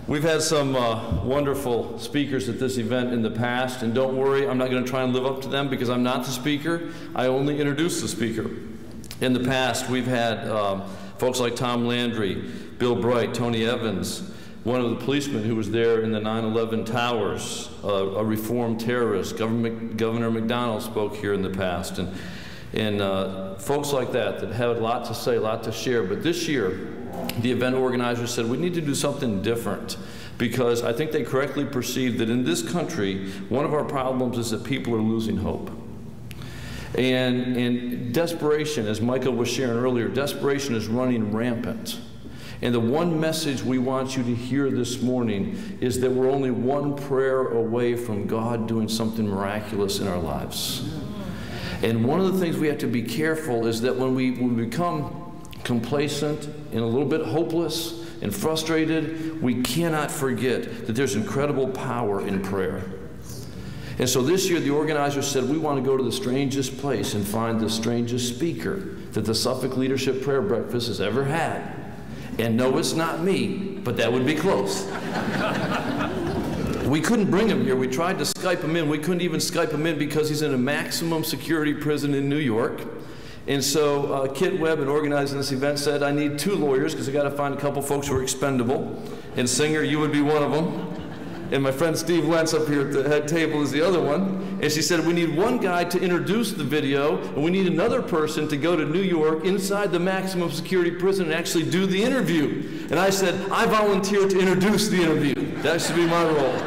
We've had some wonderful speakers at this event in the past, and don't worry, I'm not going to try and live up to them because I'm not the speaker. I only introduce the speaker. In the past, we've had folks like Tom Landry, Bill Bright, Tony Evans, one of the policemen who was there in the 9/11 towers, a reformed terrorist. Governor McDonnell spoke here in the past, and folks like that had a lot to say, a lot to share. But this year, the event organizers said we need to do something different, because I think they correctly perceived that in this country, one of our problems is that people are losing hope. And desperation, as Michael was sharing earlier, desperation is running rampant. And the one message we want you to hear this morning is that we're only one prayer away from God doing something miraculous in our lives. And one of the things we have to be careful is that when we become complacent and a little bit hopeless and frustrated, we cannot forget that there's incredible power in prayer. And so this year the organizers said we want to go to the strangest place and find the strangest speaker that the Suffolk Leadership Prayer Breakfast has ever had. And no, it's not me, but that would be close. We couldn't bring him here. We tried to Skype him in. We couldn't even Skype him in because he's in a maximum security prison in New York. And so Kit Webb, in organizing this event, said, I need 2 lawyers because I got to find a couple folks who are expendable. And Singer, you would be one of them. And my friend Steve Wentz up here at the head table is the other one. And she said, we need one guy to introduce the video, and we need another person to go to New York inside the maximum security prison and actually do the interview. And I said, I volunteer to introduce the interview. That should be my role.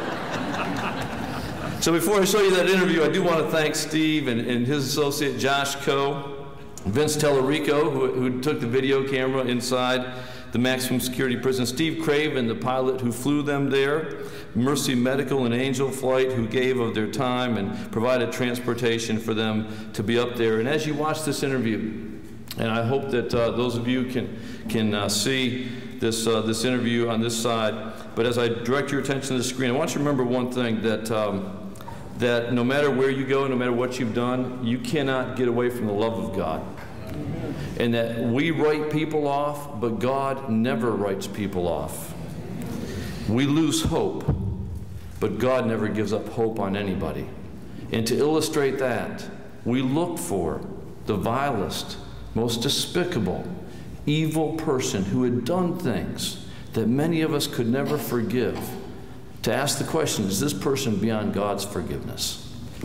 So before I show you that interview, I do want to thank Steve and his associate Josh Coe, Vince Tellerico, who took the video camera inside the maximum security prison, Steve Craven, the pilot who flew them there, Mercy Medical and Angel Flight, who gave of their time and provided transportation for them to be up there. And as you watch this interview, and I hope that those of you can see this interview on this side, but as I direct your attention to the screen, I want you to remember one thing, that no matter where you go, no matter what you've done, you cannot get away from the love of God. And that we write people off, but God never writes people off. We lose hope, but God never gives up hope on anybody. And to illustrate that, we look for the vilest, most despicable, evil person who had done things that many of us could never forgive, to ask the question, is this person beyond God's forgiveness?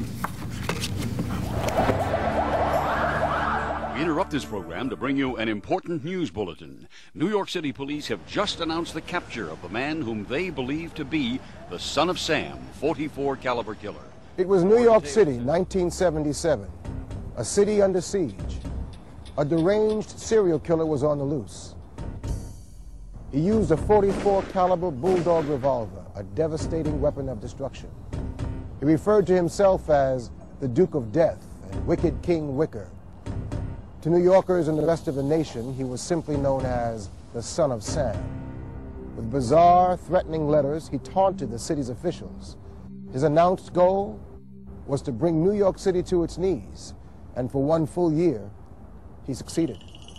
We interrupt this program to bring you an important news bulletin. New York City police have just announced the capture of the man whom they believe to be the son of Sam, 44 caliber killer. It was New York City, 1977, a city under siege. A deranged serial killer was on the loose. He used a 44 caliber bulldog revolver, a devastating weapon of destruction. He referred to himself as the Duke of Death and Wicked King Wicker. To New Yorkers and the rest of the nation, he was simply known as the Son of Sam. With bizarre, threatening letters, he taunted the city's officials. His announced goal was to bring New York City to its knees, and for 1 full year, he succeeded.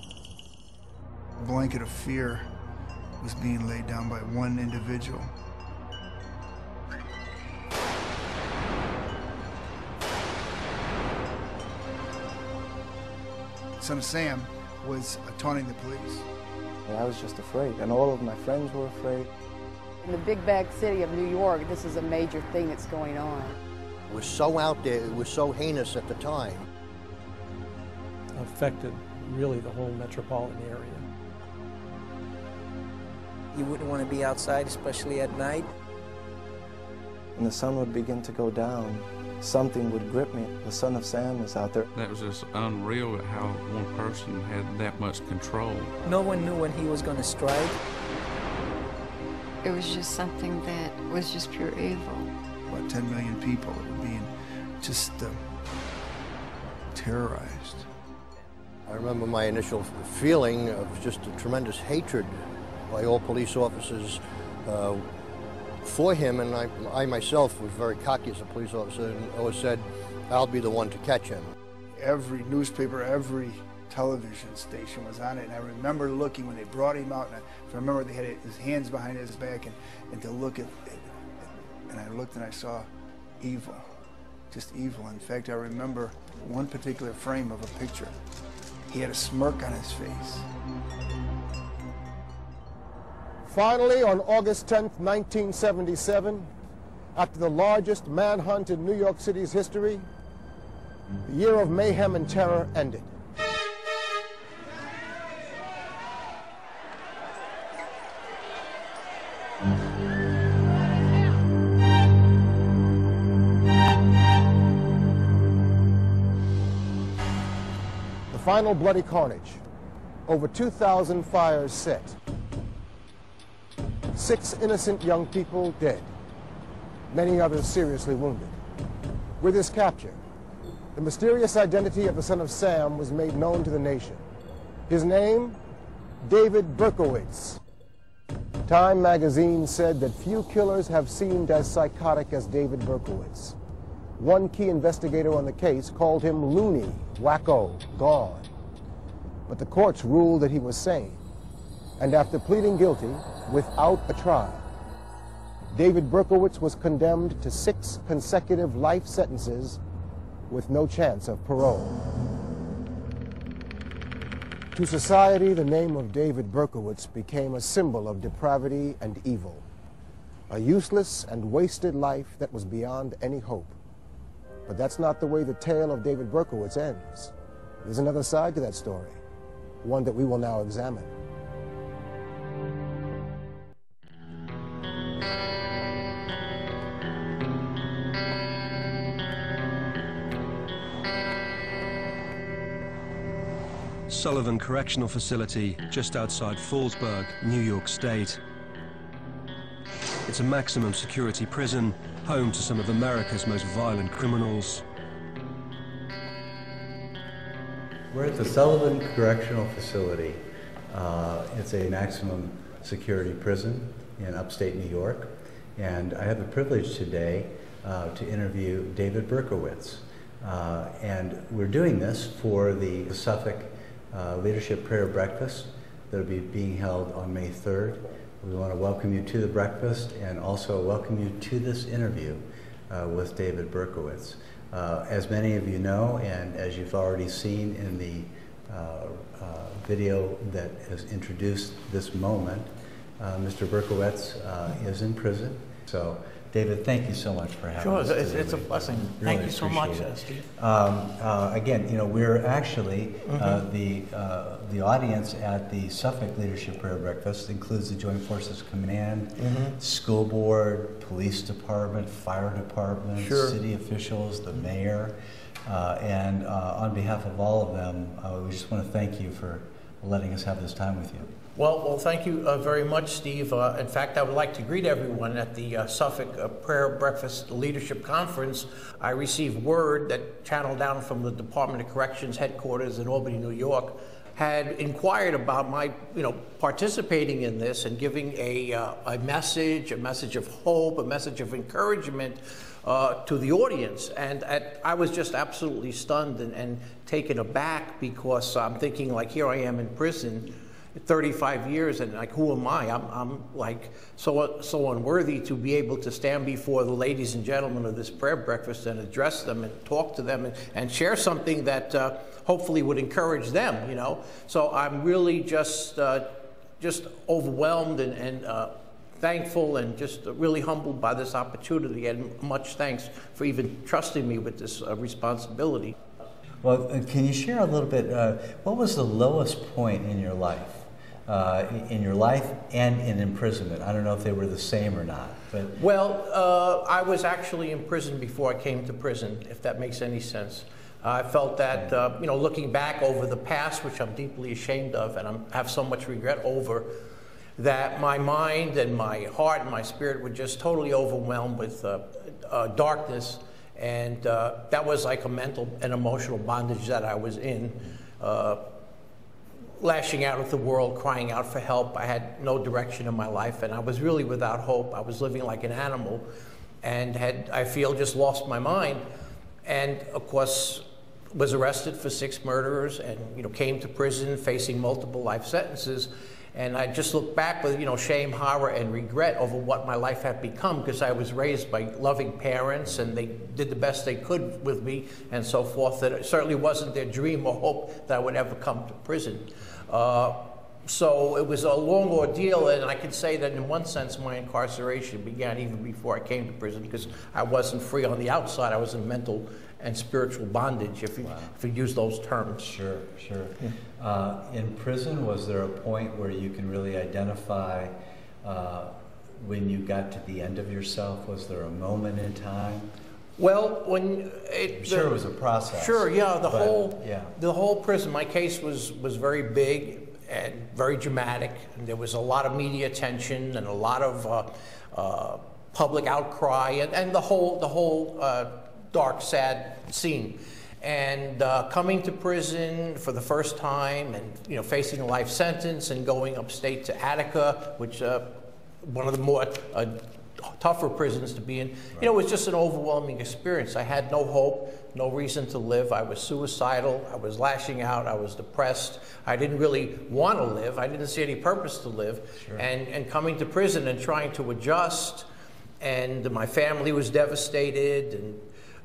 A blanket of fear was being laid down by one individual. Son of Sam was taunting the police. I was just afraid, and all of my friends were afraid. In the big bag city of New York, this is a major thing that's going on. It was so out there, it was so heinous at the time. It affected really the whole metropolitan area. You wouldn't want to be outside, especially at night. When the sun would begin to go down, something would grip me. The Son of Sam was out there. That was just unreal how one person had that much control. No one knew when he was going to strike. It was just something that was just pure evil. About 10 million people were being just terrorized. I remember my initial feeling of just a tremendous hatred by all police officers for him, and I myself was very cocky as a police officer and always said, I'll be the one to catch him. Every newspaper, every television station was on it, and I remember looking when they brought him out, and I remember they had his hands behind his back, and to look at it, and I looked and I saw evil, just evil. In fact, I remember one particular frame of a picture. He had a smirk on his face. Finally, on August 10th, 1977, after the largest manhunt in New York City's history, the year of mayhem and terror ended. The final bloody carnage, over 2,000 fires set, 6 innocent young people dead, many others seriously wounded. With his capture, the mysterious identity of the son of Sam was made known to the nation. His name, David Berkowitz. Time magazine said that few killers have seemed as psychotic as David Berkowitz. One key investigator on the case called him loony, wacko, gone. But the courts ruled that he was sane. And after pleading guilty, without a trial, David Berkowitz was condemned to 6 consecutive life sentences with no chance of parole. To society, the name of David Berkowitz became a symbol of depravity and evil, a useless and wasted life that was beyond any hope. But that's not the way the tale of David Berkowitz ends. There's another side to that story, one that we will now examine. Sullivan Correctional Facility, just outside Fallsburg, New York State. It's a maximum security prison, home to some of America's most violent criminals. We're at the Sullivan Correctional Facility. It's a maximum security prison in upstate New York. And I have the privilege today to interview David Berkowitz. And we're doing this for the Suffolk Leadership Prayer Breakfast that will be being held on May 3rd. We want to welcome you to the breakfast and also welcome you to this interview with David Berkowitz. As many of you know, and as you've already seen in the video that has introduced this moment, Mr. Berkowitz is in prison. So, David, thank you so much for having us. Sure, it's a blessing. Really thank you so much, it. Steve. Again, you know, we're actually, the audience at the Suffolk Leadership Prayer Breakfast includes the Joint Forces Command, school board, police department, fire department, city officials, the mayor, and on behalf of all of them, we just want to thank you for letting us have this time with you. Well, thank you very much, Steve. In fact, I would like to greet everyone at the Suffolk Prayer Breakfast Leadership Conference. I received word that channeled down from the Department of Corrections headquarters in Albany, New York, had inquired about my, participating in this and giving a message of hope, a message of encouragement to the audience. And I was just absolutely stunned and taken aback, because I'm thinking, like, here I am in prison 35 years, and like, who am I? I'm like so unworthy to be able to stand before the ladies and gentlemen of this prayer breakfast and address them and talk to them and share something that hopefully would encourage them, So I'm really just overwhelmed and thankful and just really humbled by this opportunity, and much thanks for even trusting me with this responsibility. Well, can you share a little bit, what was the lowest point in your life? And in imprisonment? I don't know if they were the same or not. But well, I was actually in prison before I came to prison, if that makes any sense. I felt that, looking back over the past, which I'm deeply ashamed of, and I have so much regret over, that my mind and my heart and my spirit were just totally overwhelmed with darkness, and that was like a mental and emotional bondage that I was in. Lashing out at the world, crying out for help. I had no direction in my life, and I was really without hope. I was living like an animal, and I feel, just lost my mind. And of course, was arrested for 6 murders and, came to prison facing multiple life sentences. And I just look back with, shame, horror, and regret over what my life had become, because I was raised by loving parents and they did the best they could with me and so forth. That it certainly wasn't their dream or hope that I would ever come to prison. So it was a long ordeal, and I can say that in one sense my incarceration began even before I came to prison, because I wasn't free on the outside. I was in mental and spiritual bondage, if you use those terms. Sure, sure. Yeah. In prison, was there a point where you can really identify when you got to the end of yourself? Was there a moment in time? Well, sure, it was a process. Sure, yeah. The whole prison. My case was very big and very dramatic. And there was a lot of media attention and a lot of public outcry, and the whole dark, sad scene. And coming to prison for the first time, and facing a life sentence, and going upstate to Attica, which one of the more tougher prisons to be in. Right. It was just an overwhelming experience. I had no hope, no reason to live. I was suicidal. I was lashing out. I was depressed. I didn't really want to live. I didn't see any purpose to live. Sure. And coming to prison and trying to adjust, and my family was devastated, and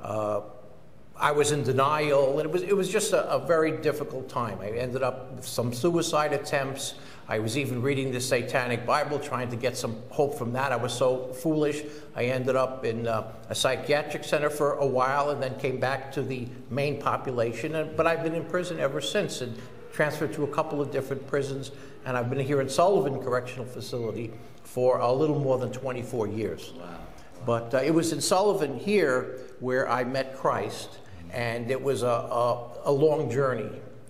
I was in denial, and it was just a very difficult time. I ended up with some suicide attempts. I was even reading the Satanic Bible, trying to get some hope from that. I was so foolish. I ended up in a psychiatric center for a while, and then came back to the main population. But I've been in prison ever since, and transferred to a couple of different prisons. And I've been here in Sullivan Correctional Facility for a little more than 24 years. Wow. But it was in Sullivan here where I met Christ, and it was a long journey.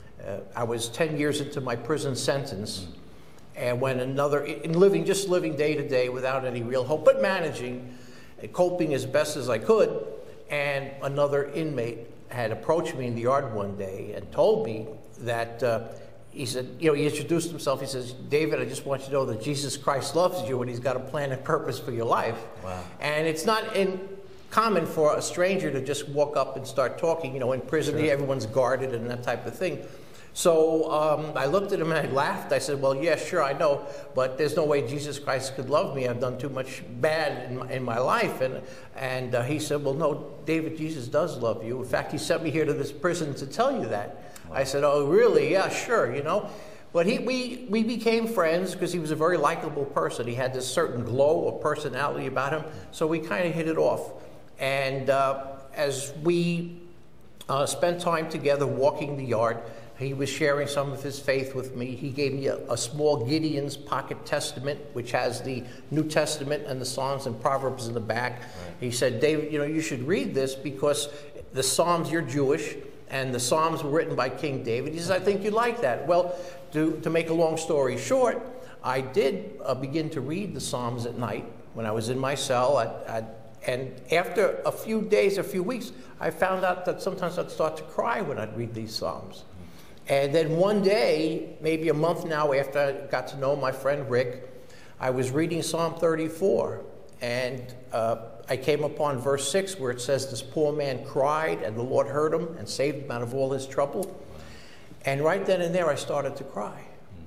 I was 10 years into my prison sentence, and when just living day to day without any real hope, but managing, coping as best as I could, and another inmate had approached me in the yard one day and told me that he said, he introduced himself. He says, "David, I just want you to know that Jesus Christ loves you, and he's got a plan and purpose for your life." Wow. And it's not common for a stranger to just walk up and start talking. In prison, sure, everyone's guarded and that type of thing. So I looked at him and I laughed. I said, "Well, yeah, sure, I know, but there's no way Jesus Christ could love me. I've done too much bad in my life." And he said, "Well, no, David, Jesus does love you. In fact, he sent me here to this prison to tell you that." Wow. I said, "Oh, really? Yeah, sure, But we became friends because he was a very likable person. He had this certain glow or personality about him, so we kind of hit it off. And as we spent time together walking the yard, he was sharing some of his faith with me. He gave me a small Gideon's Pocket Testament, which has the New Testament and the Psalms and Proverbs in the back. Right. He said, "David, you should read this because the Psalms, you're Jewish, and the Psalms were written by King David." He says, "I think you'd like that." Well, to make a long story short, I did begin to read the Psalms at night when I was in my cell. And after a few days, a few weeks, I found out that sometimes I'd start to cry when I'd read these Psalms. And then one day, maybe a month now after I got to know my friend Rick, I was reading Psalm 34, and I came upon verse 6 where it says, "This poor man cried, and the Lord heard him and saved him out of all his trouble." And right then and there, I started to cry.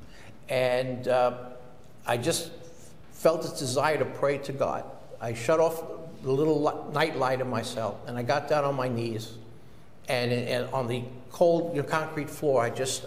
And I just felt this desire to pray to God. I shut off the little night light in my cell, and I got down on my knees, and on the cold concrete floor, I just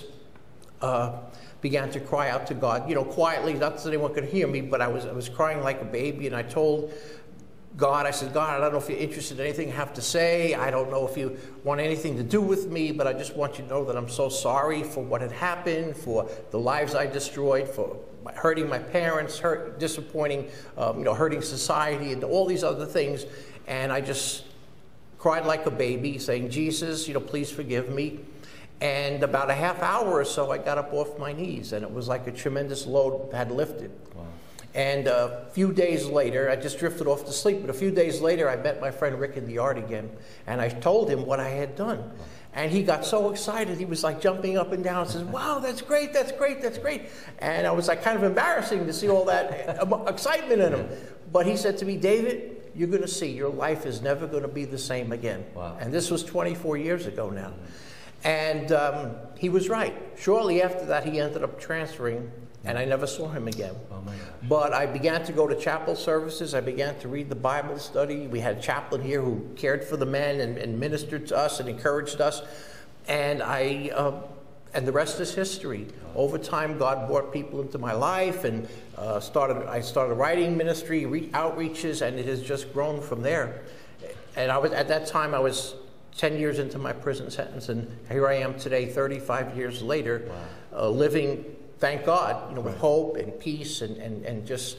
began to cry out to God, quietly, not that anyone could hear me, but I was crying like a baby. And I told God, I said, "God, I don't know if you're interested in anything I have to say. I don't know if you want anything to do with me, but I just want you to know that I'm so sorry for what had happened, for the lives I destroyed, for hurting my parents, disappointing, hurting society, and all these other things." And I just cried like a baby, saying, "Jesus, please forgive me." And about a half hour or so, I got up off my knees, and it was like a tremendous load had lifted. Wow. And a few days later, I just drifted off to sleep, but a few days later, I met my friend Rick in the yard again, and I told him what I had done. And he got so excited, he was like jumping up and down and says, "Wow, that's great, that's great, that's great." And I was like kind of embarrassing to see all that excitement in him. But he said to me, "David, you're going to see your life is never going to be the same again. Wow. And this was 24 years ago now. And he was right. Shortly after that, he ended up transferring, and I never saw him again. Oh my gosh. But I began to go to chapel services. I began to read the Bible study. We had a chaplain here who cared for the men and ministered to us and encouraged us. And and the rest is history. Over time, God brought people into my life, and I started writing ministry, outreaches, and it has just grown from there. And at that time, I was 10 years into my prison sentence, and here I am today, 35 years later, living, thank God, with hope and peace, and just,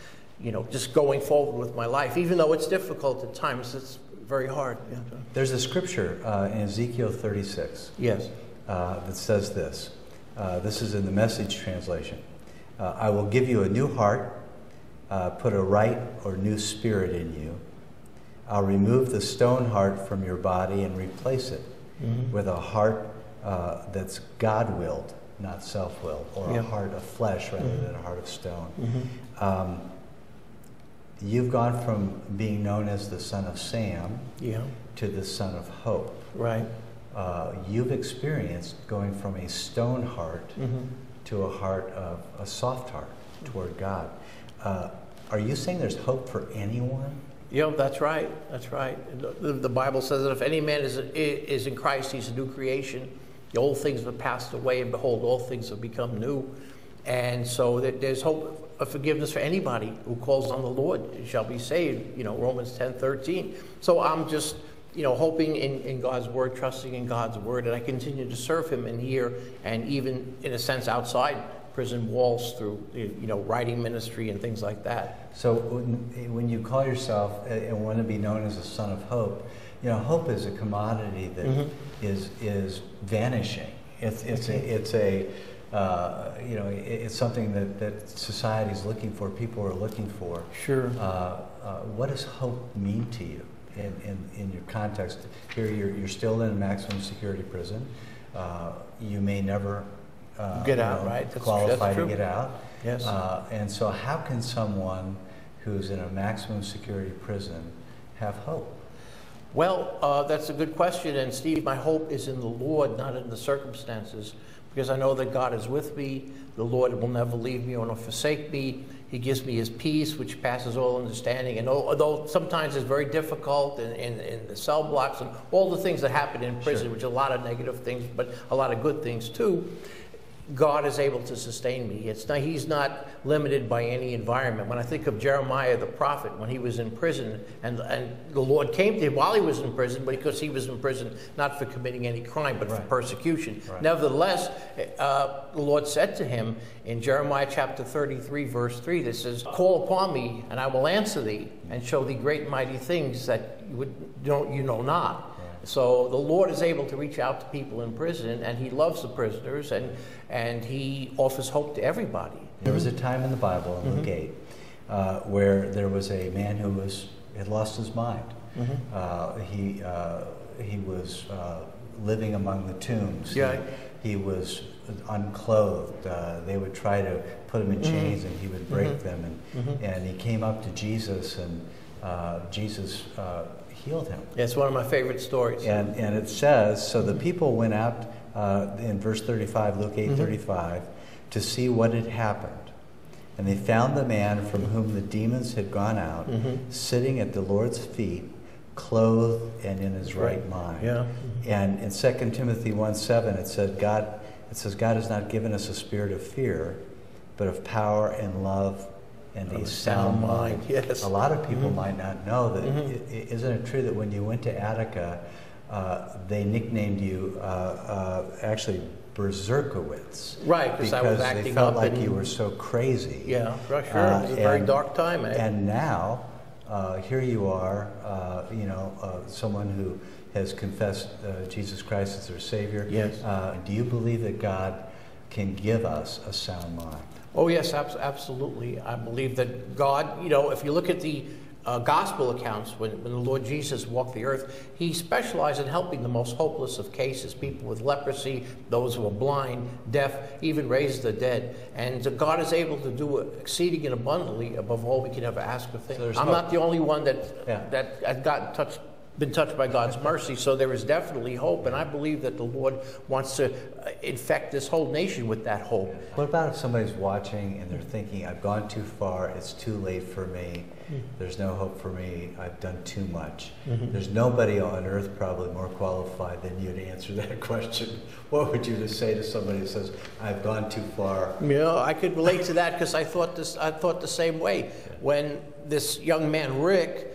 just going forward with my life. Even though it's difficult at times, it's very hard. Yeah. There's a scripture in Ezekiel 36. Yes. That says this. This is in the Message translation. I will give you a new heart, put a right or new spirit in you. I'll remove the stone heart from your body and replace it with a heart that's God-willed, not self-willed, or a heart of flesh rather than a heart of stone. You've gone from being known as the son of Sam to the son of hope. Right. You've experienced going from a stone heart to a heart of a soft heart toward God. Are you saying there's hope for anyone? Yeah, that's right. That's right. The Bible says that if any man is in Christ, he's a new creation. The old things have passed away, and behold, all things have become new. And so there's hope of forgiveness for anybody who calls on the Lord shall be saved. Romans 10:13. So I'm just hoping in God's word, trusting in God's word, and I continue to serve him in here and even, in a sense, outside prison walls through, writing ministry and things like that. So when you call yourself and want to be known as a son of hope, hope is a commodity that is vanishing. It's something that society's looking for, people are looking for. Sure. What does hope mean to you? In your context, here you're still in a maximum security prison. You may never get out, right? Qualify to get out. Yes. And so, how can someone who's in a maximum security prison have hope? Well, that's a good question, and Steve, my hope is in the Lord, not in the circumstances, because I know that God is with me. The Lord will never leave me or nor forsake me. He gives me his peace, which passes all understanding. And although sometimes it's very difficult in the cell blocks and all the things that happen in prison, which are a lot of negative things, but a lot of good things too, God is able to sustain me. He's not limited by any environment. When I think of Jeremiah the prophet, when he was in prison, and the Lord came to him while he was in prison, because he was in prison not for committing any crime, but for persecution. Right. Nevertheless, the Lord said to him in Jeremiah chapter 33, verse 3, that says, "Call upon me, and I will answer thee, and show thee great and mighty things that you know not." So the Lord is able to reach out to people in prison, and he loves the prisoners, and he offers hope to everybody. There was a time in the Bible, in Luke 8, where there was a man who had lost his mind. He was living among the tombs. Yeah. He was unclothed. They would try to put him in chains, and he would break them. And he came up to Jesus, and Jesus healed him. It's one of my favorite stories. And it says, so the people went out in verse 35, Luke 8:35, to see what had happened. And they found the man from whom the demons had gone out, sitting at the Lord's feet, clothed and in his right mind. Yeah. And in 2 Timothy 1:7, it says God has not given us a spirit of fear, but of power and love and a sound mind. Yes. A lot of people might not know that. Isn't it true that when you went to Attica, they nicknamed you actually Berkowitz? Right, because I was acting they felt up like you were so crazy. Yeah, sure. It was a very dark time. And now, here you are, someone who has confessed Jesus Christ as their Savior. Yes. Do you believe that God can give us a sound mind? Oh, yes, absolutely. I believe that God, if you look at the gospel accounts, when the Lord Jesus walked the earth, he specialized in helping the most hopeless of cases, people with leprosy, those who are blind, deaf, even raised the dead. And so God is able to do exceeding and abundantly above all we can ever ask or think. So I'm not the only one that has been touched by God's mercy, so there is definitely hope, and I believe that the Lord wants to infect this whole nation with that hope. What about if somebody's watching and they're thinking, I've gone too far, it's too late for me, there's no hope for me, I've done too much. There's nobody on earth probably more qualified than you to answer that question. What would you just say to somebody that says, I've gone too far? I could relate to that because I thought the same way. When this young man, Rick,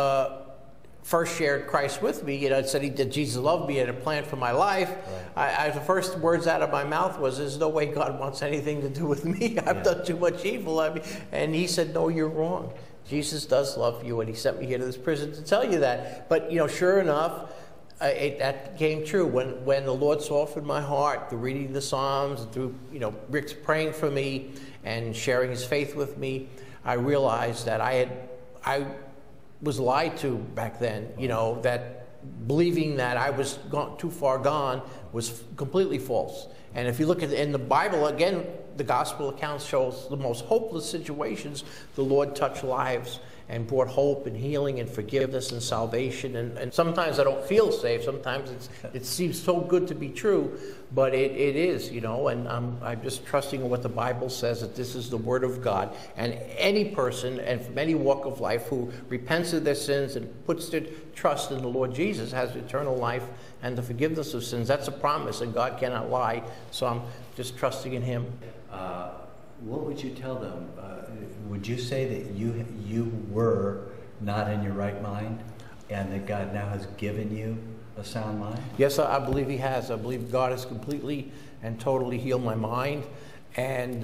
first shared Christ with me, said that Jesus loved me and had a plan for my life. Right. The first words out of my mouth was, there's no way God wants anything to do with me. I've done too much evil. And he said, no, you're wrong. Jesus does love you, and he sent me here to this prison to tell you that. But, sure enough, that came true. When the Lord softened my heart through reading the Psalms, and through, Rick's praying for me and sharing his faith with me, I realized that I was lied to back then, that believing that I was too far gone was completely false. And if you look in the Bible, again, the gospel accounts shows the most hopeless situations, the Lord touched lives and brought hope and healing and forgiveness and salvation. And sometimes I don't feel safe. Sometimes it seems so good to be true, but it is, and I'm just trusting in what the Bible says, that this is the Word of God. And any person, and from any walk of life, who repents of their sins and puts their trust in the Lord Jesus has eternal life and the forgiveness of sins. That's a promise, and God cannot lie. So I'm just trusting in Him. What would you tell them? Would you say that you were not in your right mind, and that God now has given you a sound mind? Yes, I believe He has. I believe God has completely and totally healed my mind. And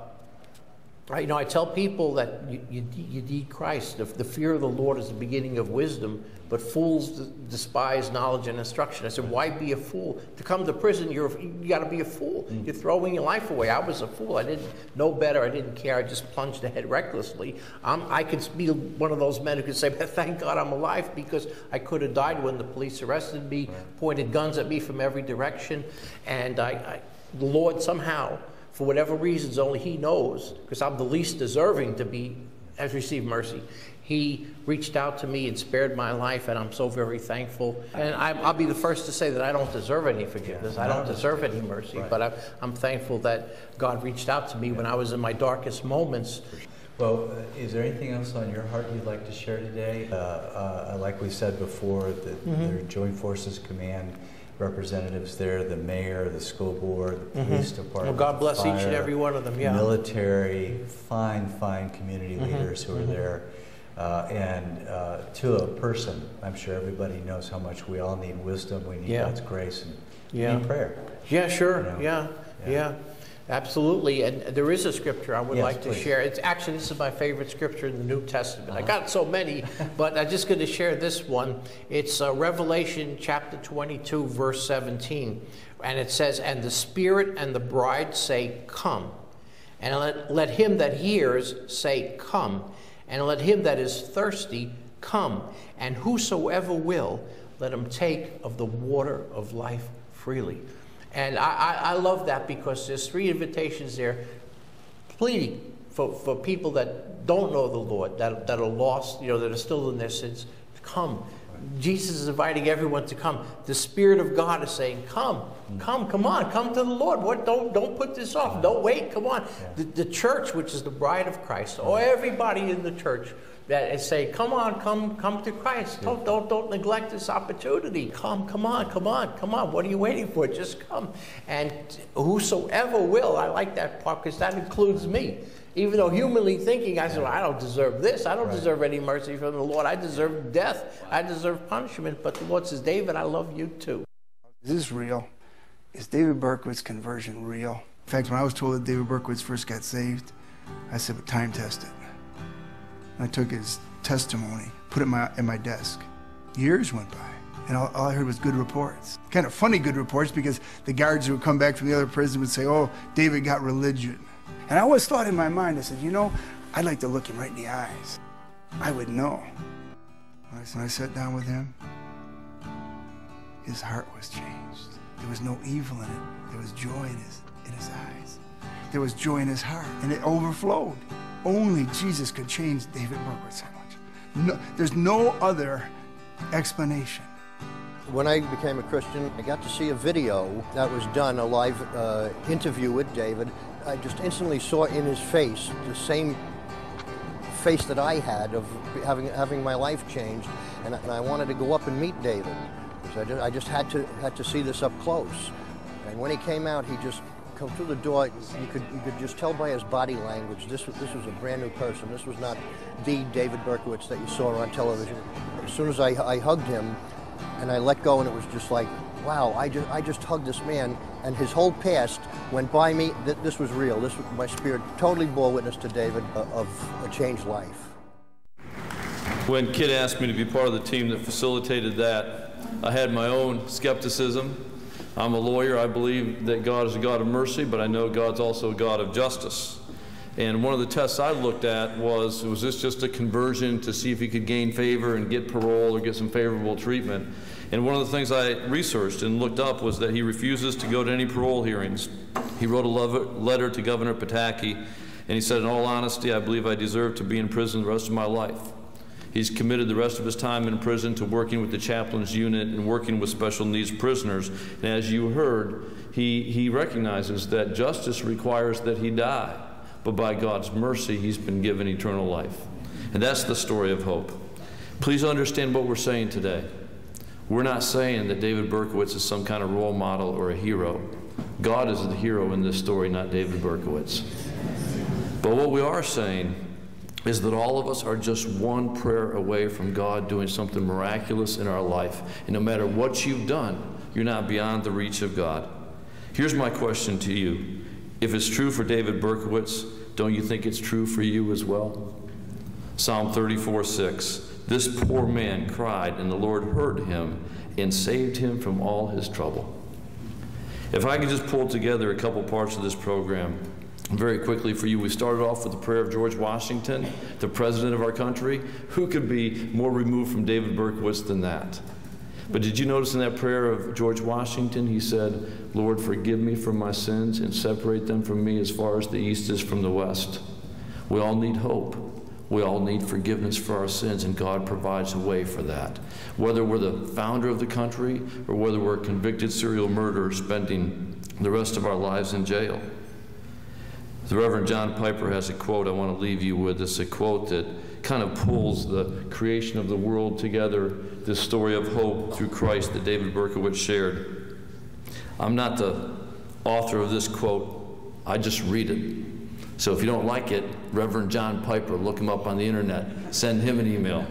I tell people that you need Christ. The fear of the Lord is the beginning of wisdom, but fools despise knowledge and instruction. I said, why be a fool? To come to prison, you got to be a fool. You're throwing your life away. I was a fool. I didn't know better. I didn't care. I just plunged ahead recklessly. I could be one of those men who could say, thank God I'm alive, because I could have died when the police arrested me, pointed guns at me from every direction. And the Lord somehow, for whatever reasons only He knows, because I'm the least deserving to have received mercy, He reached out to me and spared my life, and I'm so very thankful. And I'll be the first to say that I don't deserve any forgiveness. I don't deserve any mercy, but I'm thankful that God reached out to me when I was in my darkest moments. Well, is there anything else on your heart you'd like to share today? Like we said before, the Joint Forces Command representatives there, the mayor, the school board, the police department. Well, God bless fire, each and every one of them, military, fine community leaders who are there. And to a person, I'm sure everybody knows how much we all need wisdom, we need God's grace, and we need prayer. Yeah, sure, yeah. Absolutely, and there is a scripture I would like to share. It's actually, this is my favorite scripture in the New Testament. I got so many, but I'm just going to share this one. It's Revelation chapter 22, verse 17. And it says, and the Spirit and the bride say, come. And let him that hears say, come. And let him that is thirsty come. And whosoever will, let him take of the water of life freely. And I love that, because there's 3 invitations there pleading for people that don't know the Lord, that are lost, that are still in their sins, to come. Jesus is inviting everyone to come. The Spirit of God is saying, come on, come to the Lord. Don't put this off. Don't wait, come on. The church, which is the bride of Christ, or everybody in the church, that is saying, come on, come to Christ. Don't neglect this opportunity. Come on. What are you waiting for? Just come. And whosoever will, I like that part, because that includes me. Even though humanly thinking, I said, well, I don't deserve this. I don't deserve any mercy from the Lord. I deserve death. I deserve punishment. But the Lord says, David, I love you too. Is this real? Is David Berkowitz's conversion real? In fact, when I was told that David Berkowitz first got saved, I said, but time test it. I took his testimony, put it in my desk. Years went by, and all I heard was good reports. Kind of funny good reports, because the guards who would come back from the other prison would say, oh, David got religion. And I always thought in my mind, I said, I'd like to look him right in the eyes. I would know. When I sat down with him, his heart was changed. There was no evil in it. There was joy in his eyes. There was joy in his heart, and it overflowed. Only Jesus could change David Berkowitz that much. No, there's no other explanation. When I became a Christian, I got to see a video that was done, a live interview with David. I just instantly saw in his face the same face that I had of having my life changed, and I wanted to go up and meet David. So I just had to see this up close. And when he came out, he just come through the door. You could just tell by his body language. This was a brand new person. This was not the David Berkowitz that you saw on television. As soon as I hugged him, and I let go, and it was just like, wow, I just hugged this man, and his whole past went by me. This was real. My spirit totally bore witness to David of a changed life. When Kit asked me to be part of the team that facilitated that, I had my own skepticism. I'm a lawyer. I believe that God is a God of mercy, but I know God's also a God of justice. And one of the tests I looked at was this just a conversion to see if he could gain favor and get parole or get some favorable treatment? And one of the things I researched and looked up was that he refuses to go to any parole hearings. He wrote a letter to Governor Pataki, and he said, in all honesty, I believe I deserve to be in prison the rest of my life. He's committed the rest of his time in prison to working with the chaplains unit and working with special needs prisoners. And as you heard, he recognizes that justice requires that he die, but by God's mercy, he's been given eternal life. And that's the story of hope. Please understand what we're saying today. We're not saying that David Berkowitz is some kind of role model or a hero. God is the hero in this story, not David Berkowitz. But what we are saying is that all of us are just one prayer away from God doing something miraculous in our life. And no matter what you've done, you're not beyond the reach of God. Here's my question to you. If it's true for David Berkowitz, don't you think it's true for you as well? Psalm 34:6. This poor man cried, and the Lord heard him and saved him from all his trouble. If I could just pull together a couple parts of this program very quickly for you. We started off with the prayer of George Washington, the president of our country. Who could be more removed from David Berkowitz than that? But did you notice in that prayer of George Washington, he said, Lord, forgive me for my sins and separate them from me as far as the east is from the west. We all need hope. We all need forgiveness for our sins, and God provides a way for that. Whether we're the founder of the country or whether we're convicted serial murderers spending the rest of our lives in jail. The Reverend John Piper has a quote I want to leave you with. It's a quote that kind of pulls the creation of the world together, this story of hope through Christ that David Berkowitz shared. I'm not the author of this quote. I just read it. So if you don't like it, Reverend John Piper, look him up on the internet. Send him an email.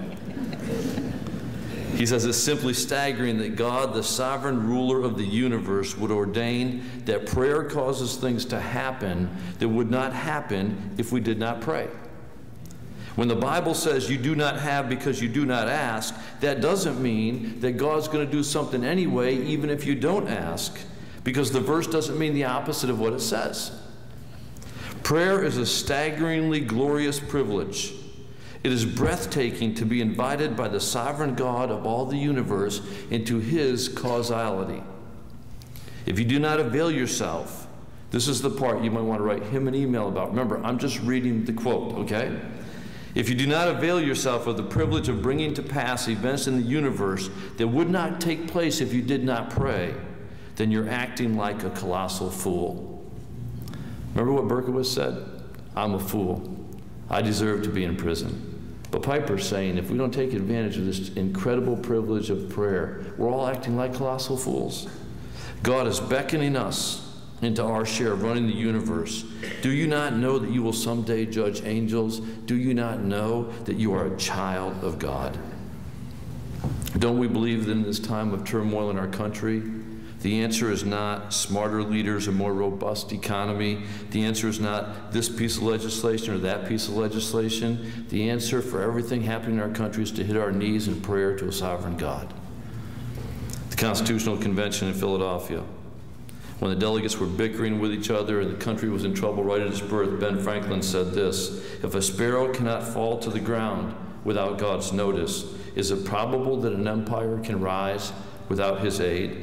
He says, it's simply staggering that God, the sovereign ruler of the universe, would ordain that prayer causes things to happen that would not happen if we did not pray. When the Bible says you do not have because you do not ask, that doesn't mean that God's going to do something anyway, even if you don't ask, because the verse doesn't mean the opposite of what it says. Prayer is a staggeringly glorious privilege. It is breathtaking to be invited by the sovereign God of all the universe into his causality. If you do not avail yourself, this is the part you might want to write him an email about. Remember, I'm just reading the quote, okay? If you do not avail yourself of the privilege of bringing to pass events in the universe that would not take place if you did not pray, then you're acting like a colossal fool. Remember what Berkowitz said? I'm a fool. I deserve to be in prison. But Piper's saying if we don't take advantage of this incredible privilege of prayer, we're all acting like colossal fools. God is beckoning us into our share of running the universe. Do you not know that you will someday judge angels? Do you not know that you are a child of God? Don't we believe that in this time of turmoil in our country, the answer is not smarter leaders, a more robust economy. The answer is not this piece of legislation or that piece of legislation. The answer for everything happening in our country is to hit our knees in prayer to a sovereign God. The Constitutional Convention in Philadelphia, when the delegates were bickering with each other and the country was in trouble right at its birth, Ben Franklin said this, if a sparrow cannot fall to the ground without God's notice? Is it probable that an empire can rise without his aid?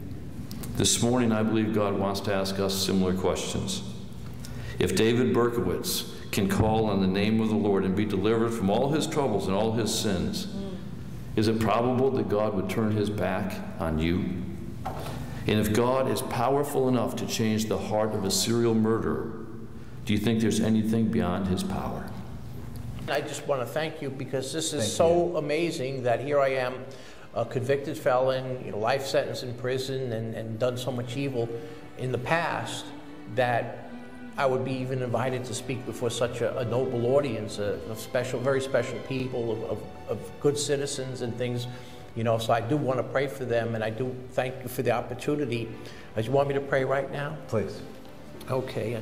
This morning, I believe God wants to ask us similar questions. If David Berkowitz can call on the name of the Lord and be delivered from all his troubles and all his sins, is it probable that God would turn his back on you? And if God is powerful enough to change the heart of a serial murderer, do you think there's anything beyond his power? I just want to thank you, because this is so amazing that here I am, a convicted felon, life sentence in prison, and done so much evil in the past, that I would be even invited to speak before such a noble audience of special, very special people, of good citizens and things. So I do want to pray for them, and I do thank you for the opportunity. Do you want me to pray right now? Please. Okay,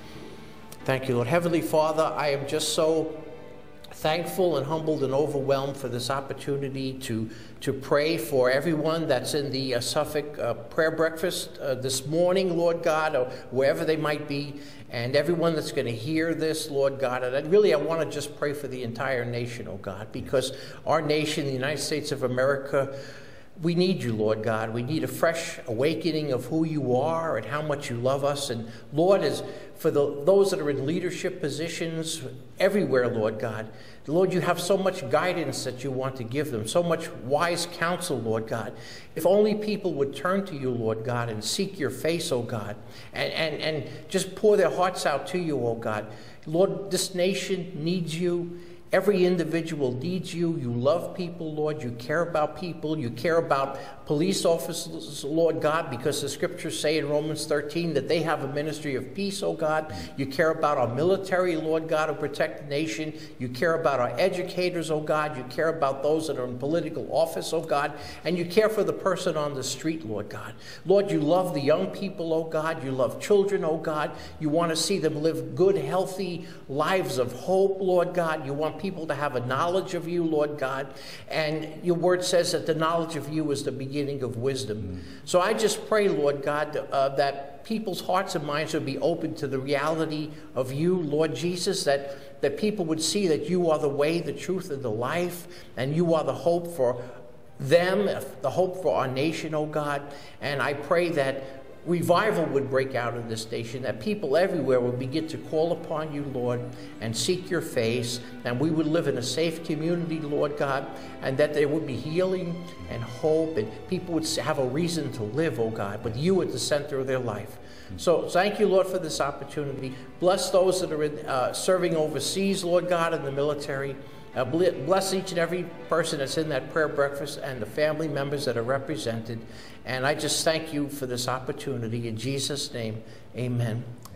thank you, Lord. Heavenly Father, I am just so thankful and humbled and overwhelmed for this opportunity to pray for everyone that's in the Suffolk Prayer Breakfast this morning, Lord God, or wherever they might be, and everyone that's going to hear this, Lord God. And really, I want to just pray for the entire nation, oh God, because our nation, the United States of America, we need you, Lord God. We need a fresh awakening of who you are and how much you love us. And Lord, as for those that are in leadership positions everywhere, Lord God, Lord, you have so much guidance that you want to give them, so much wise counsel, Lord God. If only people would turn to you, Lord God, and seek your face, oh God, and just pour their hearts out to you, oh God. Lord, this nation needs you. Every individual needs you. You love people, Lord. You care about people. You care about police officers, Lord God, because the scriptures say in Romans 13 that they have a ministry of peace, oh God. You care about our military, Lord God, who protect the nation. You care about our educators, oh God. You care about those that are in political office, oh God. And you care for the person on the street, Lord God. Lord, you love the young people, oh God. You love children, oh God. You want to see them live good, healthy lives of hope, Lord God. You want people to have a knowledge of you, Lord God. And your word says that the knowledge of you is the beginning of wisdom. So I just pray, Lord God, that people's hearts and minds would be open to the reality of you, Lord Jesus, that people would see that you are the way, the truth, and the life, and you are the hope for them, the hope for our nation, oh God. And I pray that revival would break out in this nation, that people everywhere would begin to call upon you, Lord, and seek your face, and we would live in a safe community, Lord God, and that there would be healing and hope, and people would have a reason to live, oh God, with you at the center of their life. So thank you, Lord, for this opportunity. Bless those that are serving overseas, Lord God, in the military. Bless each and every person that's in that prayer breakfast and the family members that are represented. And I just thank you for this opportunity. In Jesus' name, amen.